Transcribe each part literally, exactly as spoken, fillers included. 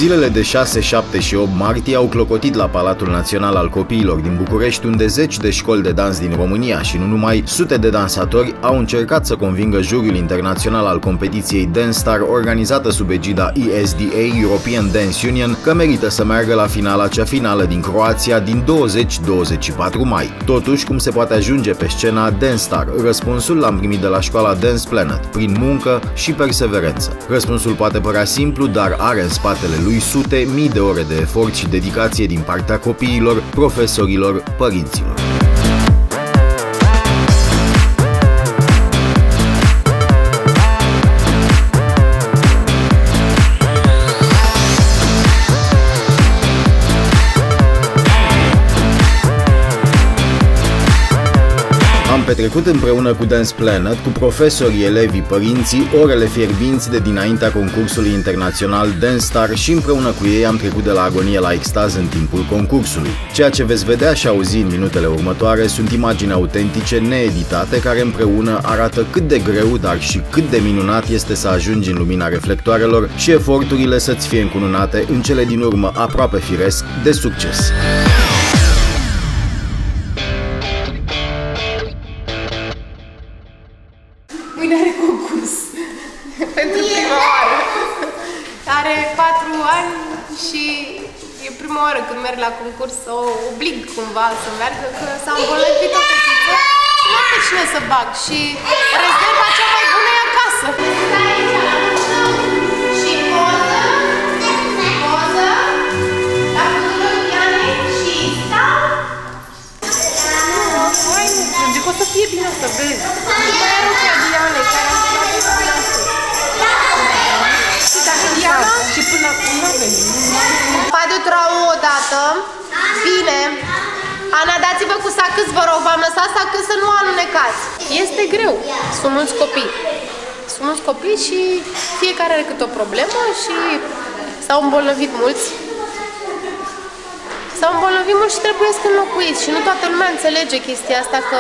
Zilele de șase, șapte și opt martie au clocotit la Palatul Național al Copiilor din București, unde zeci de școli de dans din România și nu numai, sute de dansatori au încercat să convingă juriul internațional al competiției Dance Star organizată sub egida E S D A, European Dance Union, că merită să meargă la finala cea finală din Croația din douăzeci - douăzeci și patru mai. Totuși, cum se poate ajunge pe scena Dance Star? Răspunsul l-am primit de la școala Dance Planet, prin muncă și perseverență. Răspunsul poate părea simplu, dar are în spatele lui sute, mii de ore de efort și dedicație din partea copiilor, profesorilor, părinților. Am petrecut împreună cu Dance Planet, cu profesorii, elevii, părinții, orele fierbinți de dinaintea concursului internațional Dance Star și împreună cu ei am trecut de la agonie la extaz în timpul concursului. Ceea ce veți vedea și auzi în minutele următoare sunt imagini autentice, needitate, care împreună arată cât de greu, dar și cât de minunat este să ajungi în lumina reflectoarelor și eforturile să-ți fie încununate în cele din urmă aproape firesc de succes. Mâine are concurs pentru prima oară. Are patru ani și e prima oară când merg la concurs, să o oblig cumva să meargă, că s-a îmbolnăvit o fetiță și nu am pe cine să bag și rezerva cea mai bună e acasă. Și poză, poză, la cuvântul Dianei și stau. Nu, mai nu, zic o să fie bine, o să vezi. Mai are ochea Dianei, care am văzut să vină sus. Și dacă Diana... Și până acum nu a venit. Pas de trau o dată. Bine. Ana, dați-vă cu sacâs, vă rog, v-am lăsat sacâs să nu alunecați. Este greu. Sunt mulți copii. Sunt mulți copii și fiecare are câte o problemă și s-au îmbolnăvit mulți. S-au îmbolnăvit mulți și trebuie să înlocuiți. Și nu toată lumea înțelege chestia asta, că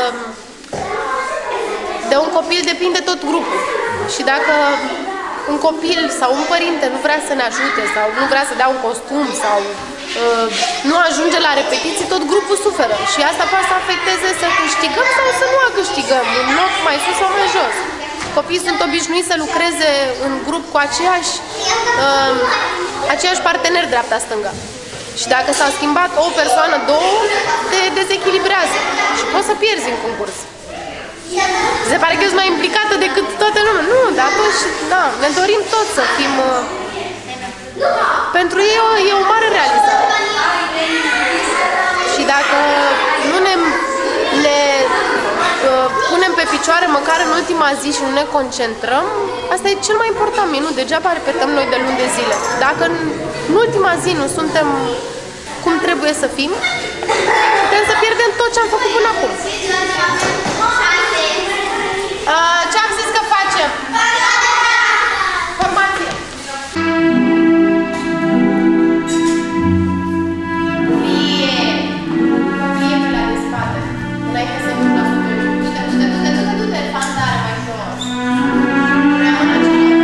de un copil depinde tot grupul. Și dacă un copil sau un părinte nu vrea să ne ajute sau nu vrea să dea un costum sau uh, nu ajunge la repetiții, tot grupul suferă. Și asta poate să afecteze să câștigăm sau să nu câștigăm, un loc mai sus sau mai jos. Copiii sunt obișnuiți să lucreze în grup cu aceiași, uh, aceiași parteneri dreapta-stânga. Și dacă s-a schimbat o persoană, două, te dezechilibrează și poți să pierzi în concurs. Se pare că ești mai implicată decât toată lumea. Nu, dar toți, da, ne dorim toți să fim... Uh, pentru ei o, e o mare realizare. Și dacă nu ne, ne uh, punem pe picioare măcar în ultima zi și nu ne concentrăm, asta e cel mai important minut. Degeaba repetăm noi de luni de zile. Dacă în, în ultima zi nu suntem cum trebuie să fim, putem să pierdem tot ce am făcut până acum. Uh, ce am zis că facem? Formație! Fie! Fie pe la de spate. Înainte să nu la sute. Du-te, du-te, du-te, du-te, du-te, fantare mai jos. Vreau mâna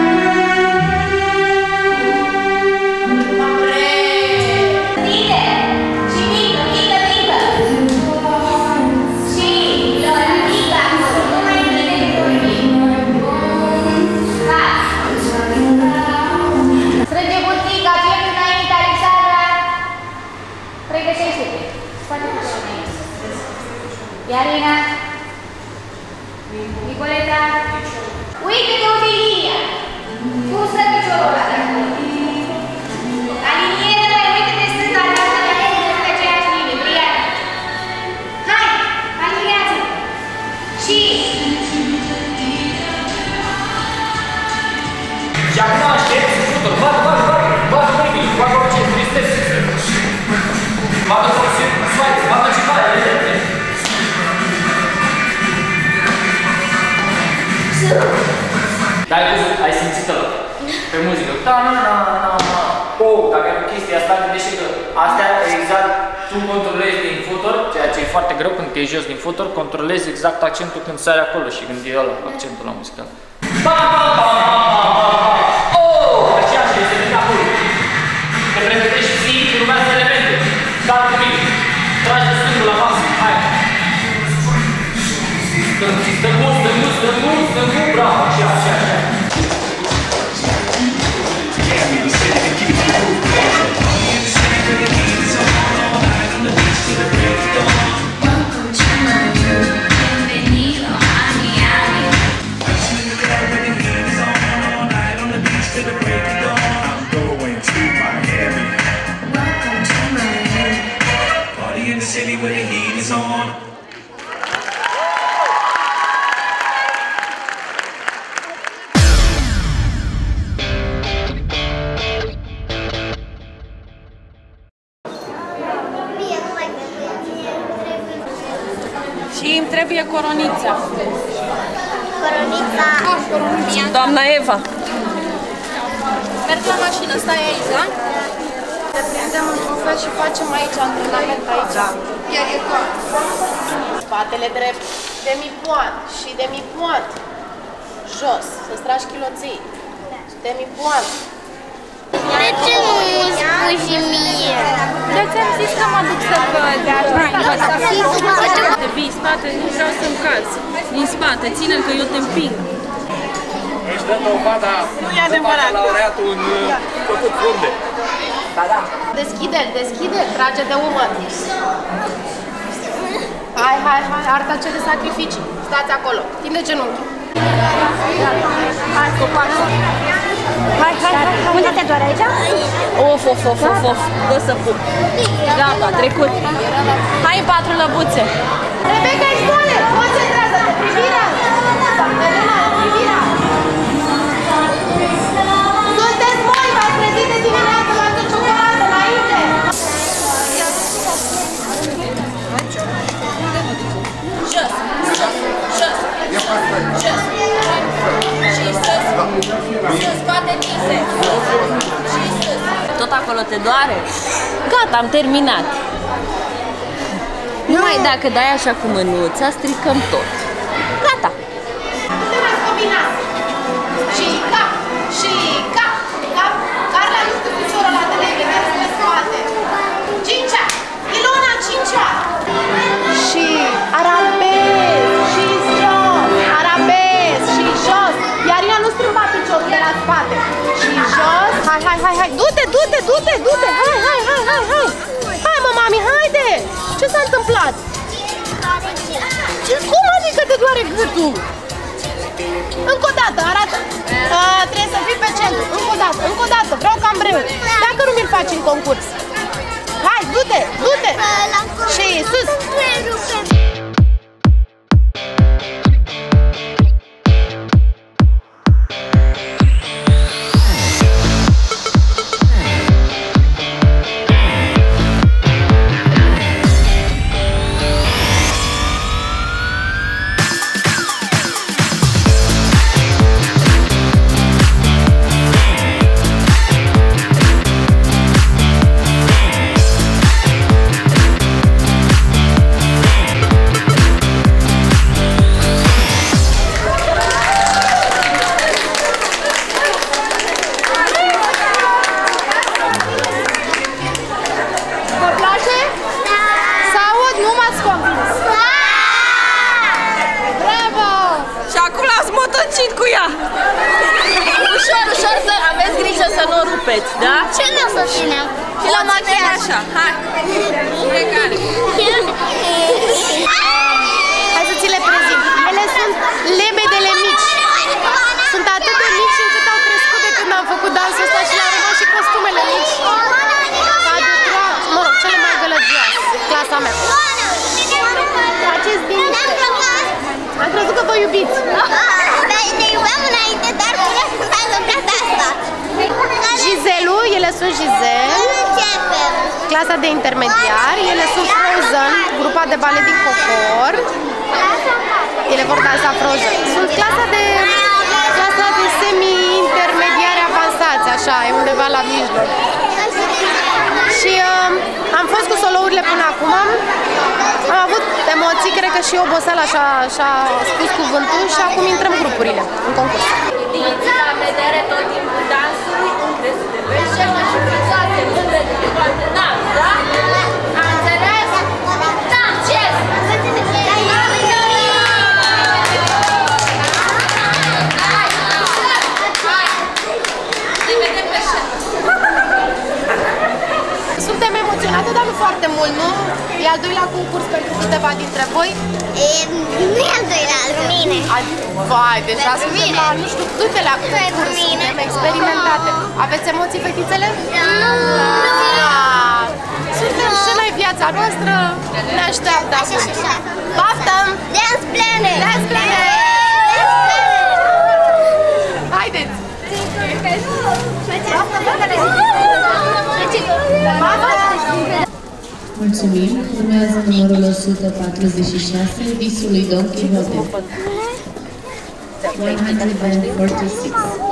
Iarina, Nicoleta, uite-te, Ofelia! Cum stă piciorul ăla de acolo? Alinieră, mai uite-te stânga, dreapta, la ele, pe aceeași linie, Briana. Hai, aliniați-vă! Și... Și acum aștept, scută, bată, bată, bată, bată, bată, bată, orice, tristesc. Bată, orice, swipe, bată ce bată, dar ai văzut, ai simțit-o pe muzică. Da, na, na, na, na. Oh, dacă e o chestie asta, gândește că astea exact tu controlezi din footer, ceea ce e foarte greu când te iei jos din footer, controlezi exact accentul când sari acolo și când e ăla, accentul la muzică. Ba, ba, ba, ba, ba, ba. Oh, așa este din acolo. Coronița. Coronița. Doamna Eva. Merg la mașină, stai aici, da? Ne prindem într-un fel și facem aici antrenament aici. Chiar e tot. Spatele drept, demi-poant și demi-poant. Jos, să-ți tragi chiloții. Demi-poant. De ce nu îmi spui și mie? De ți-am zis că mă duc să văd. Te vii spate, nu vreau să-mi cazi. Din spate, ține-l că eu te împing. Își dă dovada să facă laureatul în făcut funde. Da, da. Deschide-l, deschide-l, trage de umăr. Hai, hai, hai, arta cere sacrificii. Stați acolo, tinde genunchi. Hai, copaci. Hai, hai, hai. Unde te doare aici? Of, of, of, of, of. Dă să pup. Gata, trecut. Hai în patru lăbuțe. Rebecca, ești doare! Concentrează-te! Privirea! Elena, privirea! Sunteți moi! V-ați trezit de dimineață, luați o ciocolată înainte! Jos, jos, jos, jos. Și sus. Sus, spate tinse. Și sus. Tot acolo te doare? Gata, am terminat. Numai dacă dai așa cu mânuța, stricăm tot. Gata. Putem mai combina. Și cap, și cap, cap. Carla, nu știu piciorul ăla de lege, mergi pe spate. Cincea, Ilona, cincea. Și arabez, și jos, arabez, și jos. Iar ea nu strâmba piciorul de la spate. Și jos, hai, hai, hai, hai. Du-te, du-te, du-te, du-te, hai, hai, hai, hai, hai. Hai, mă, mami, haide. Ce s-a întâmplat? Ce, cum adică te doare gâtul? Încă o dată, arată. A, trebuie să fii pe centru. Încă o dată, încă o dată. Vreau cambreu. Dacă nu mi-l faci în concurs. Hai, du-te, du-te. Și sus. Cu ea. Ușor, ușor să aveți grijă să nu o rupeți, da? Ce nu o să ținem? Și la machiaj așa, hai. Regale. Hai să ți le prezint. Ele sunt lebedele mici. Sunt atât de mici încât au crescut de când am făcut dansul ăsta și le-au rămas și costumele mici. Mă rog, cele mai gălăgioase, clasa mea. Faceți bine. Am crezut că vă iubiți. Ne iubeam înainte, dar nu s-a întâmplat asta. Giselu, ele sunt Gisel. Clasa de intermediari, ele sunt Frozen, grupa de balet din Cocor. Ele vor dansa Frozen. Sunt clasa de clasa de semi-intermediari avansați, așa, e undeva la mijloc. Și uh, am fost cu solourile până acum. Am avut emoții, cred că și oboseala și-a spus cuvântul și acum intrăm grupurile în concurs. Dinți la vedere tot timpul dansului, unde să te vezi cel mai și frițoase, mândre de toate n-am, da? Am înțeles? Da, ce? Ne vedem pe scenă. Suntem emoționate, dar nu foarte mult, nu? E al doilea concurs pentru câteva dintre voi? E, nu e al doilea, al mine. Al... Vai, deja suntem la, nu știu, câtelea concurs, suntem experimentate. Aveți emoții, fetițele? Nu! Ah, suntem și noi, viața noastră ne așteaptă acum. Baftă-mi! Dance Planet! Dance Planet! Haideți! Mulțumim. Urmează numărul o sută patruzeci și șase, Visul lui Don Quixote. one forty-six.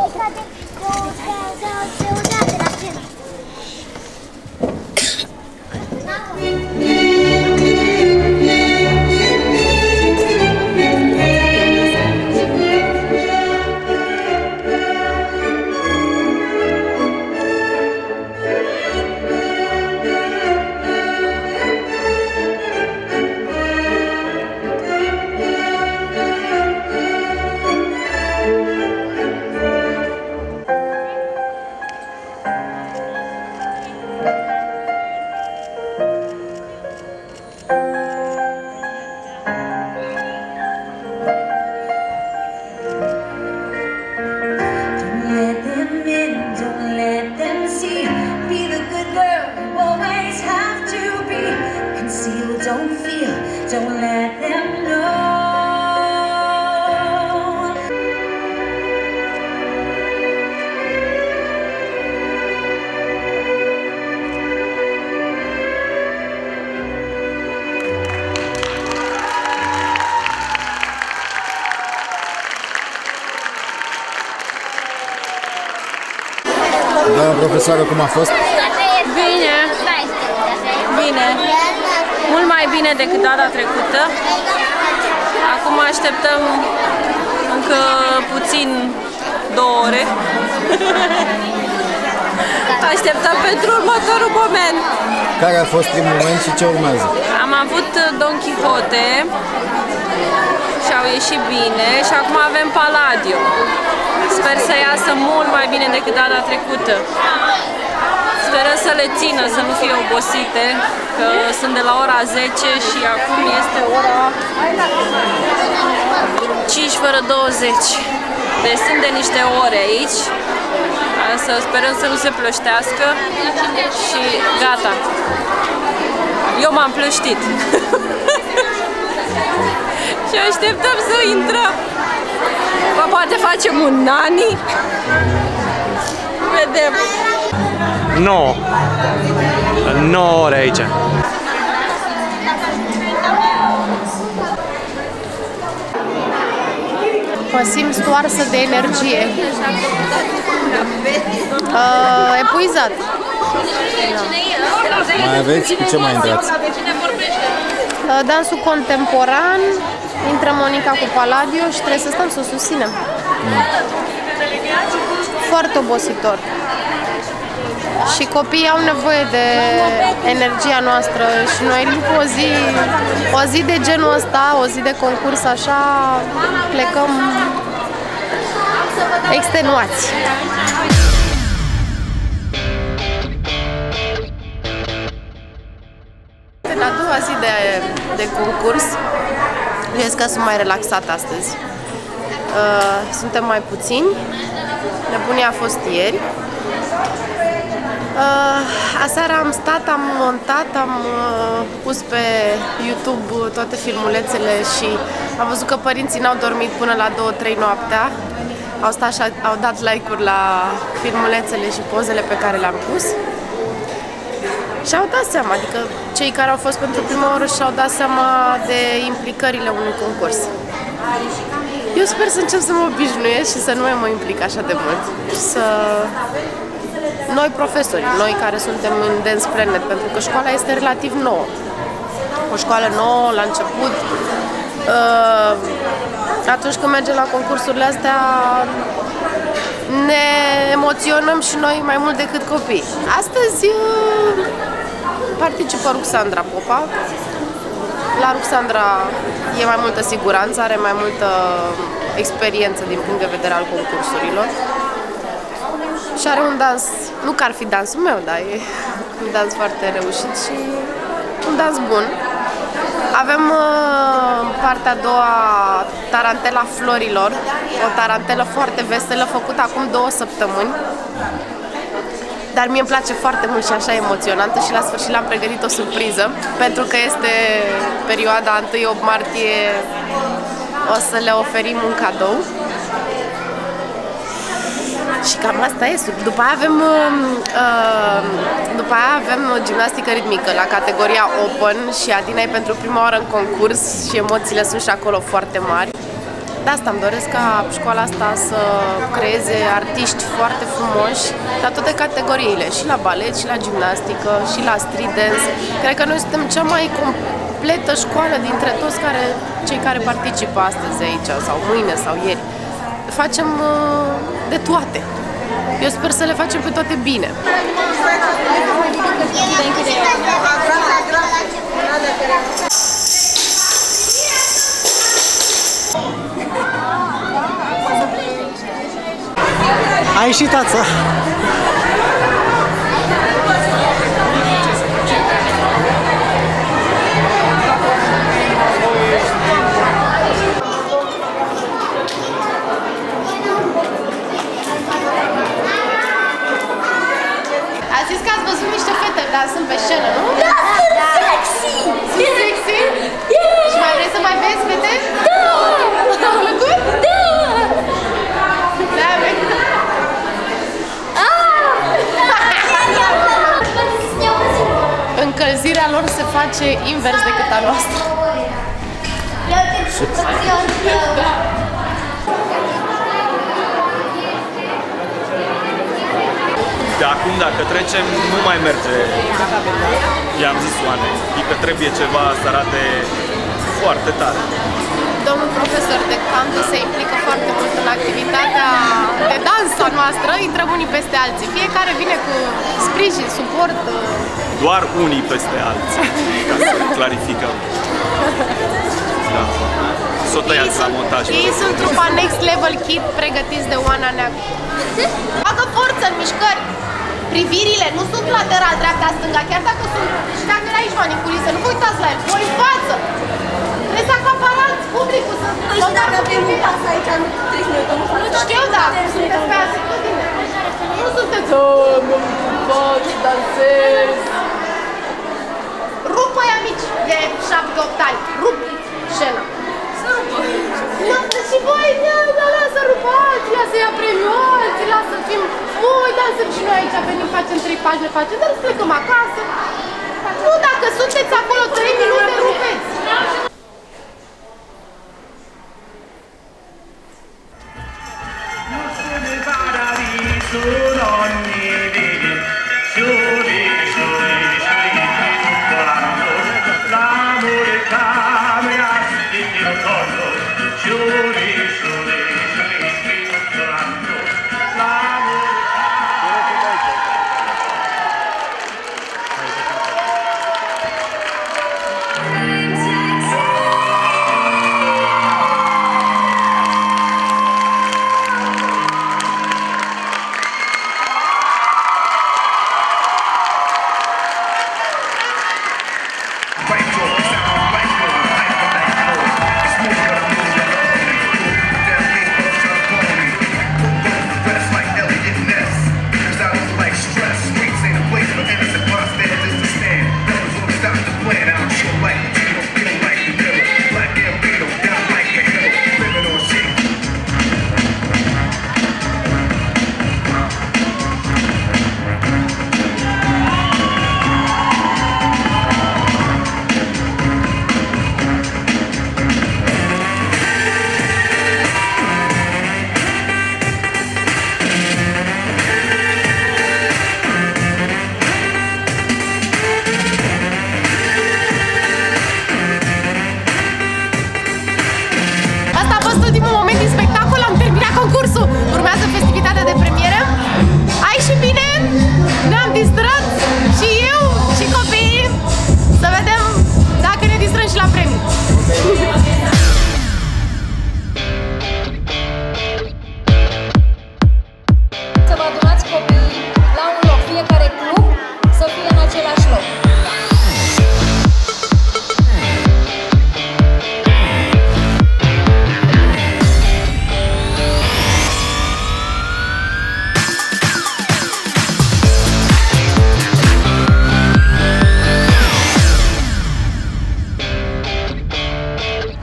Don't feel, don't let them know. Doamna profesoară, cum a fost? Bine, bine, mult mai bine decât data trecută. Acum așteptăm încă puțin două ore. Așteptăm pentru următorul moment. Care a fost primul moment și ce urmează? Am avut Don Quixote și au ieșit bine și acum avem Palladio. Sper să iasă mult mai bine decât data trecută. Sperăm să le țină, să nu fie obosite, că sunt de la ora zece și acum este ora cinci fără douăzeci. Deci sunt de niște ore aici. Să sperăm să nu se plăștească și gata. Eu m-am plăștit. Și așteptăm să intrăm. Poate facem un nani. Vedem. nouă. nouă ore aici. Mă simt stoarsă de energie. Uh, epuizat. Mai aveți? Cu ce mai intrați? Uh, dansul contemporan. Intră Monica cu Palladio și trebuie să stăm să o susținem. Mm. Foarte obositor. Și copiii au nevoie de energia noastră și noi după o zi, o zi de genul ăsta, o zi de concurs așa, plecăm extenuați. La a doua zi de, de concurs, vezi că sunt mai relaxat astăzi. Uh, suntem mai puțini, nebunia a fost ieri. Uh, aseară am stat, am montat, am uh, pus pe YouTube toate filmulețele și am văzut că părinții n-au dormit până la două trei noaptea. Au stat și au dat like-uri la filmulețele și pozele pe care le-am pus. Și au dat seama, adică cei care au fost pentru prima oară și-au dat seama de implicările unui concurs. Eu sper să încep să mă obișnuiesc și să nu mai mă implic așa de mult. Să... Noi profesori, noi care suntem în Dance Planet, pentru că școala este relativ nouă. O școală nouă, la început. Atunci când mergem la concursurile astea, ne emoționăm și noi mai mult decât copii. Astăzi participă Ruxandra Popa. La Ruxandra e mai multă siguranță, are mai multă experiență din punct de vedere al concursurilor. Și are un dans, nu că ar fi dansul meu, dar e un dans foarte reușit și un dans bun. Avem uh, partea a doua, Tarantela Florilor, o tarantelă foarte veselă, făcută acum două săptămâni. Dar mie îmi place foarte mult și așa emoționantă și la sfârșit l-am pregătit o surpriză, pentru că este perioada întâi opt martie, o să le oferim un cadou. Și cam asta este. După aia avem, uh, după aia avem gimnastică ritmică la categoria Open și Adina e pentru prima oară în concurs și emoțiile sunt și acolo foarte mari. De asta îmi doresc ca școala asta să creeze artiști foarte frumoși la toate categoriile, și la balet, și la gimnastică, și la street dance. Cred că noi suntem cea mai completă școală dintre toți care, cei care participă astăzi aici, sau mâine, sau ieri. Facem uh, de toate. Eu sper să le facem pe toate bine. A ieșit tața! Ați zis că ați văzut niște fete dansând pe scenă, nu? Da, sunt sexy! Sunt sexy? Și mai vrei să mai vezi fete? Da! Ți-a plăcut? Da! Da, vezi? Încălzirea lor se face invers decât a noastră. De acum, dacă trecem, nu mai merge. I-am zis Oanei. Adică trebuie ceva să arate foarte tare. Domnul profesor de canto se implică foarte mult în activitatea de dans a noastră, intrăm unii peste alții. Fiecare vine cu sprijin, suport. Doar unii peste alții, ca să clarificăm. Da. S-o tăiați la montaj. Ei sunt trupa Next Level Kid, pregătiți de Oana Neagu. Facă forță în mișcări. Privirile nu sunt lateral, dreapta-stânga, chiar dacă sunt și dacă era aici maniculise, nu vă uitați la el, voi în față. Trebuie să acaparați publicul, să... Păi și dacă avem un pas aici, nu trebuie să ne uităm. Nu știu, dar sunteți pe atitudine. Nu sunteți, oh, mă fac, dansez. Rupă ea mici, de șapte opt ani, rup scena. Să rupă. Și voi, da, lasă rupați, lasă ia premiați, lasă fim, voi dansăm și noi aici, venim, facem trei pagini, facem, dar plecăm acasă. Nu, dacă sunteți acolo trei minute, rupeți. Urmează festivitatea de premieră. Ai și bine, ne-am distrat și eu și copiii. Să vedem dacă ne distrăm și la premii. Să vă adunați copiii la un loc, fiecare club să fie în același loc.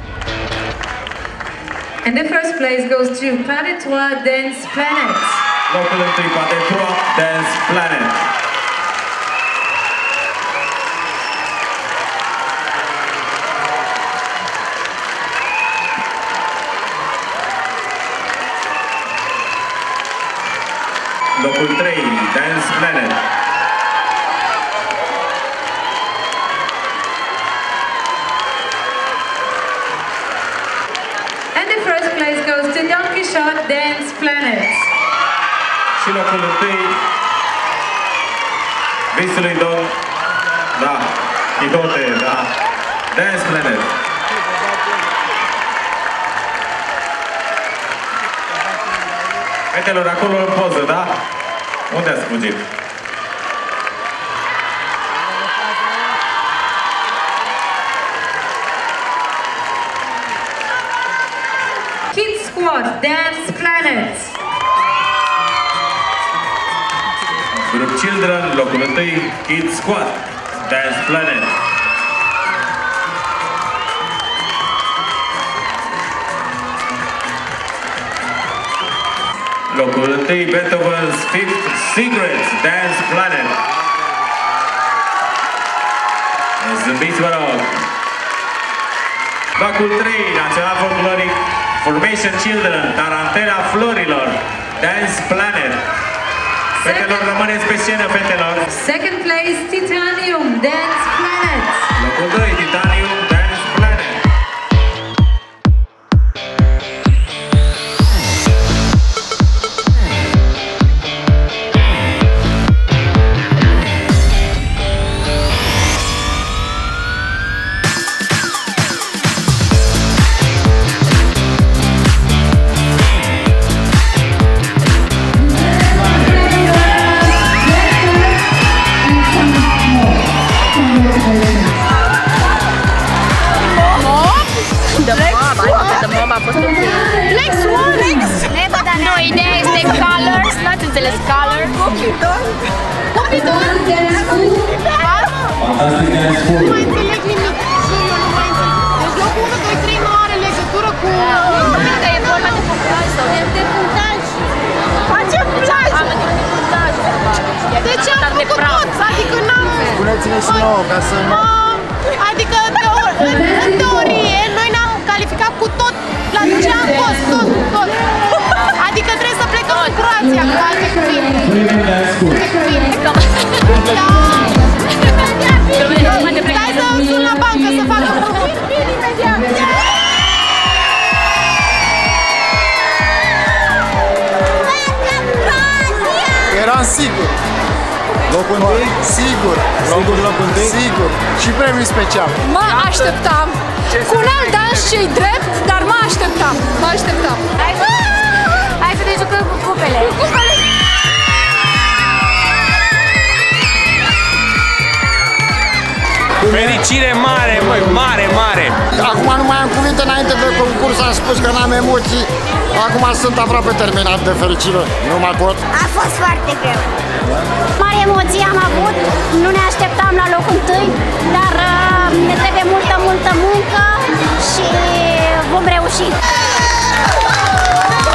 And the first place goes to Pas de Toi Dance Planet. Locul întâi Pate Pro, Dance Planet. Locul trei, Dance Planet. And the first place goes to Don Quixote Dance Planet. Și locul întâi, visul lui Don, da, Quixote, da, Dance Planet. Fetelor, acolo în poză, da? Unde ați fugit? Kids Squad Dance Planet. Group Children, locul întâi, Kids Squad Dance Planet. Locul întâi, Beethoven's Fifth Secrets Dance Planet. Zâmbiți, vă rog! Locul trei, Național Folcloric Formation Children, Tarantela Florilor Dance Planet. Fetelor, rămâneți pe scenă, fetelor! Second place, Titanium Dance Planet. Locul doi, Titanium Dance Planet. Black Swan! Nu, ideea este colors, n-ați înțeles colors? Cupidon! Cupidon! Nu mai înțeleg nimic și eu nu mai înțeleg. Deci locul unu, doi, trei nu are legătură cu... Nu, cred că e vorba de punctaj sau de de punctaj. Facem plaj! De ce am făcut toți? Adică n-am... Spuneți-ne și nouă, ca să nu... Adică, în teorie, noi ne-am calificat cu tot la ce am fost, tot, tot. Adică trebuie să plecăm în Croația, cu alte cuvinte. Da. Stai să sun la bancă să facă profit, bine, imediat. Eram sigur. Locul întâi? Sigur. Locul, locul întâi? Sigur. Și premiu special. Mă așteptam. Cu un alt dans ce-i drept, dar mă așteptam. Mă așteptam. Hai, hai să ne jucăm cu cupele. Cu cupele. Fericire mare, măi, mare, mare! Acum nu mai am cuvinte, înainte de concurs am spus că n-am emoții. Acum sunt aproape terminat de fericire. Nu mai pot. A fost foarte greu. Mari emoții am avut, nu ne așteptam la locul întâi, dar uh, ne trebuie multă, multă muncă și vom reuși.